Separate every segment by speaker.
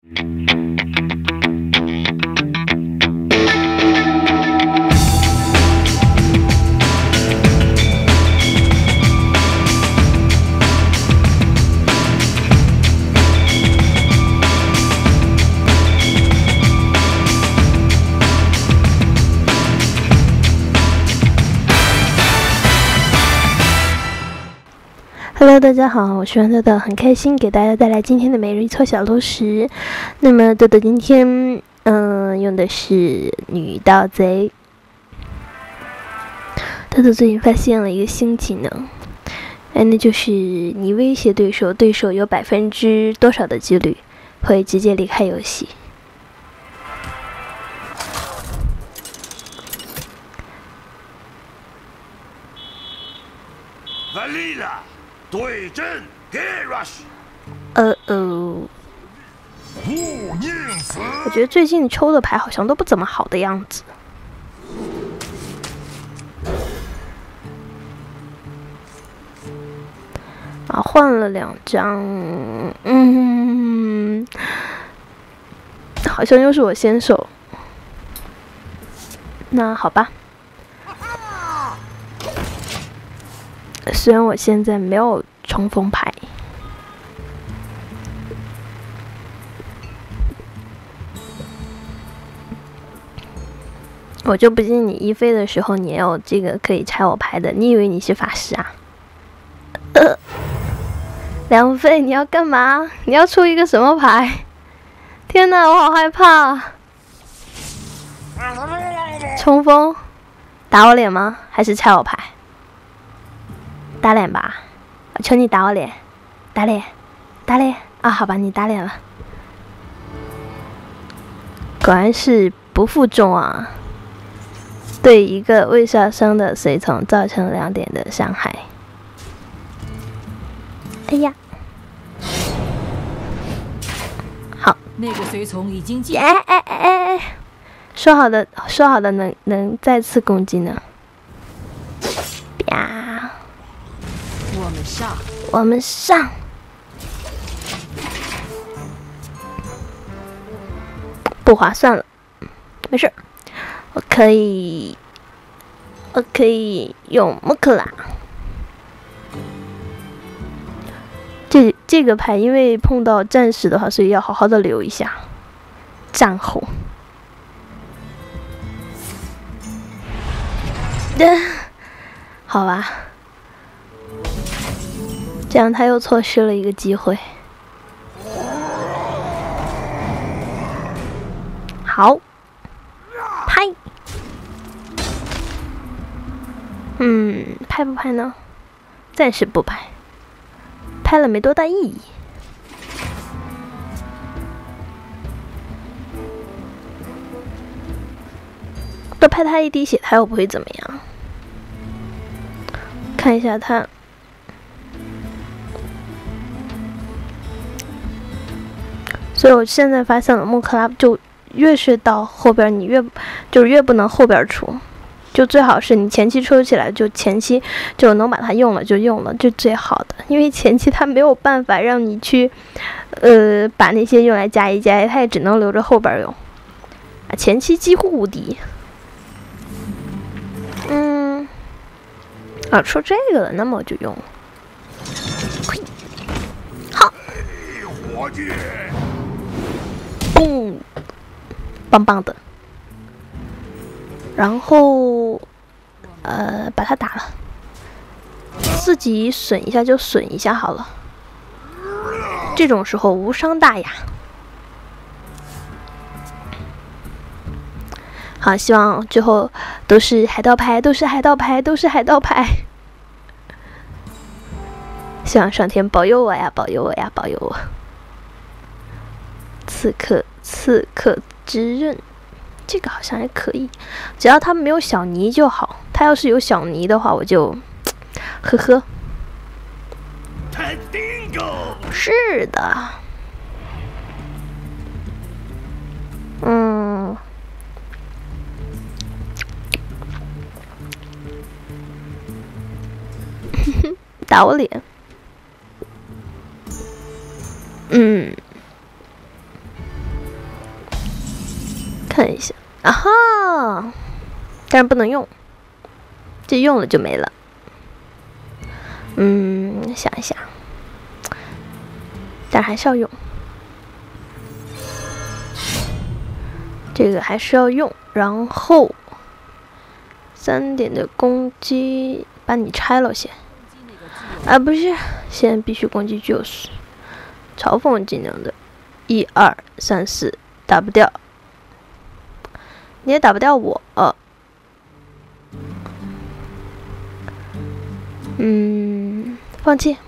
Speaker 1: Hello， 大家好，我是豆豆，很开心给大家带来今天的每日一错小漏时。那么豆豆今天用的是女盗贼。豆豆最近发现了一个新技能，那就是你威胁对手，对手有%多少的几率会直接离开游戏。
Speaker 2: 对阵 Garrosh。
Speaker 1: 我觉得最近抽的牌好像都不怎么好的样子。啊，换了2张，好像又是我先手。那好吧。虽然我现在没有冲锋牌，我就不信你一飞的时候你也有这个可以拆我牌的，你以为你是法师啊？2飞你要干嘛？你要出一个什么牌？天哪，我好害怕！冲锋，打我脸吗？还是拆我牌？打脸吧，我求你打我脸，打脸，打脸啊！好吧，你打脸了，果然是不负众啊！对一个未杀伤的随从造成2点的伤害。哎呀，好，
Speaker 3: 那个随从已经进。
Speaker 1: 说好的能再次攻击呢？啪！我们上，不划算了，没事，我可以用莫克拉。这个牌因为碰到战士的话，所以要好好的留一下战后。好吧。这样他又错失了一个机会。好，拍。拍不拍呢？暂时不拍，拍了没多大意义。多拍他一滴血，他又不会怎么样。看一下他。所以我现在发现了，莫克拉就越是到后边，你越不能后边出，就最好是你前期抽起来，就前期就能把它用了就用了，就最好的，因为前期它没有办法让你去，把那些用来加一，它也只能留着后边用，啊，前期几乎无敌。出这个了，那么我就用了。好。棒棒的，然后把它打了，自己损一下就损一下好了，这种时候无伤大雅。好，希望最后都是海盗牌，都是海盗牌，都是海盗牌。希望上天保佑我呀，保佑我呀，保佑我！刺客之刃，这个好像还可以，只要他没有小尼就好。他要是有小尼的话，我就，呵呵。是的。打我脸。 看一下，啊哈，但是不能用，这用了就没了。想一想，但还是要用，这个还是要用。然后3点的攻击，把你拆了先。啊，不是，现在必须攻击就是嘲讽技能的，1、2、3、4，打不掉，你也打不掉我。放弃。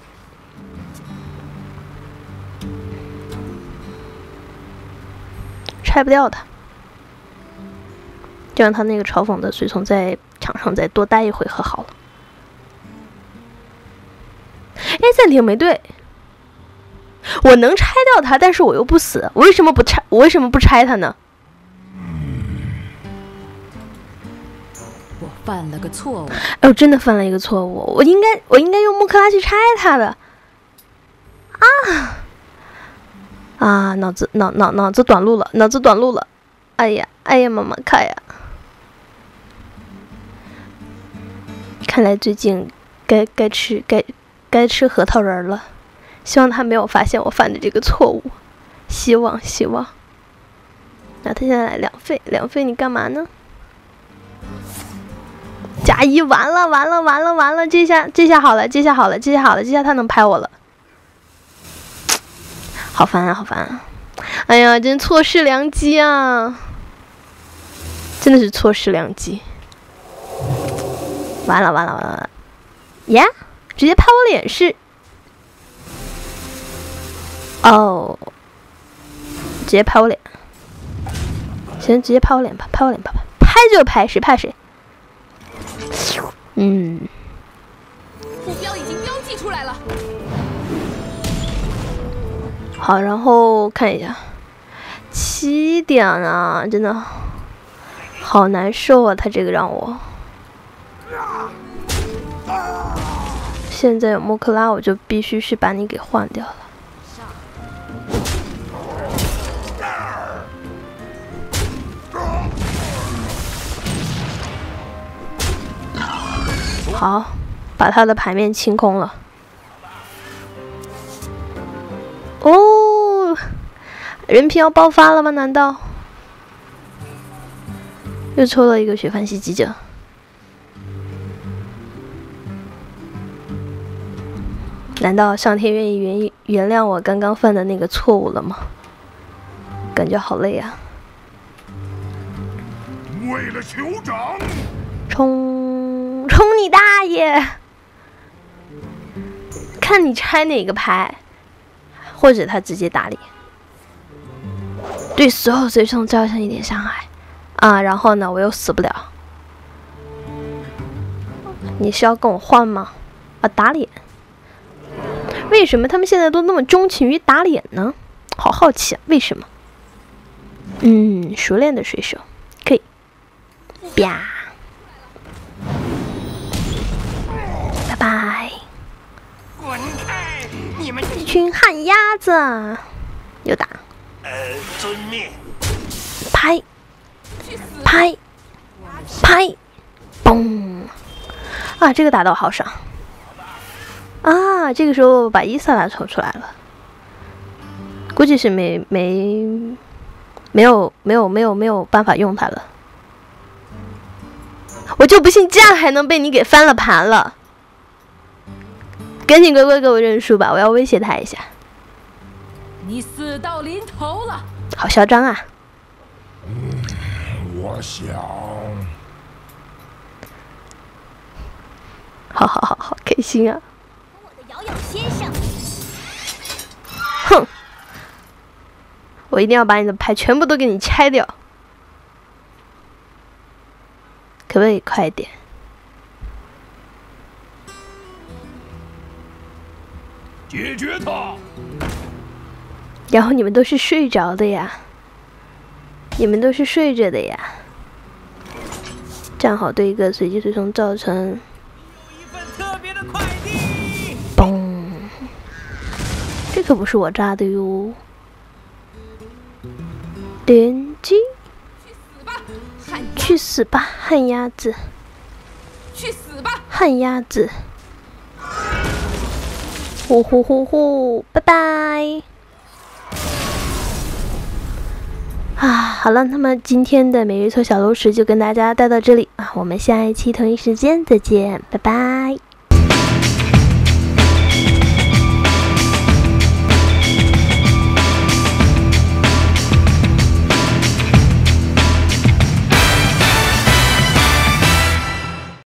Speaker 1: 拆不掉他，就让他那个嘲讽的随从在场上再多待一回合好了。哎，暂停没对，我能拆掉他，但是我又不死，我为什么不拆？我为什么不拆他呢？
Speaker 3: 我犯了个错误。
Speaker 1: 哎，我真的犯了一个错误，我应该用穆克拉去拆他的。脑子短路了，脑子短路了。哎呀，妈妈看呀！看来最近该吃核桃仁了。希望他没有发现我犯的这个错误，希望。那他现在来两费，你干嘛呢？加1，完了！这下好了，这下他能拍我了。好烦啊！哎呀，真错失良机啊！真的是错失良机。完了！呀，直接拍我脸是？哦，直接拍我脸。行，直接拍我脸吧，拍就拍，谁怕谁？
Speaker 3: 目标已经标记出来了。
Speaker 1: 好，然后看一下，7点啊，真的好难受啊！他这个让我，现在有莫克拉，我就必须是把你给换掉了。好，把他的牌面清空了。哦，人品要爆发了吗？难道又抽了一个血帆袭击者？难道上天愿意原谅我刚刚犯的那个错误了吗？感觉好累啊！
Speaker 2: 为了酋长，
Speaker 1: 冲你大爷！看你拆哪个牌，或者他直接打脸，对所有随从造成一点伤害啊！然后呢，我又死不了。你是要跟我换吗？啊，打脸！为什么他们现在都那么钟情于打脸呢？好好奇啊，为什么？熟练的水手，可以。啪！拜拜！
Speaker 2: 滚开！你们
Speaker 1: 一群旱鸭子！又打！
Speaker 2: 遵命！
Speaker 1: 拍！嘣！啊，这个打到好爽！啊，这个时候把伊萨拉抽出来了，估计是没有办法用它了。我就不信这样还能被你给翻了盘了！赶紧乖乖给我认输吧，我要威胁他一下。
Speaker 3: 你死到临头了！
Speaker 1: 好嚣张啊！
Speaker 2: 我想，
Speaker 1: 好开心啊！
Speaker 4: 我的摇摇先生，
Speaker 1: 哼！我一定要把你的牌全部都给你拆掉，可不可以快点？
Speaker 2: 解决他！
Speaker 1: 然后你们都是睡着的呀，你们都是睡着的呀。正好对一个随机随从造成。
Speaker 2: 有一份特别的快递。
Speaker 1: 嘣！这可不是我扎的哟。点击去死吧，旱鸭子！
Speaker 3: 去死吧，
Speaker 1: 旱鸭子！呼呼呼呼，拜拜！好了，那么今天的每日错小炉石就跟大家带到这里啊，我们下一期同一时间再见，拜拜。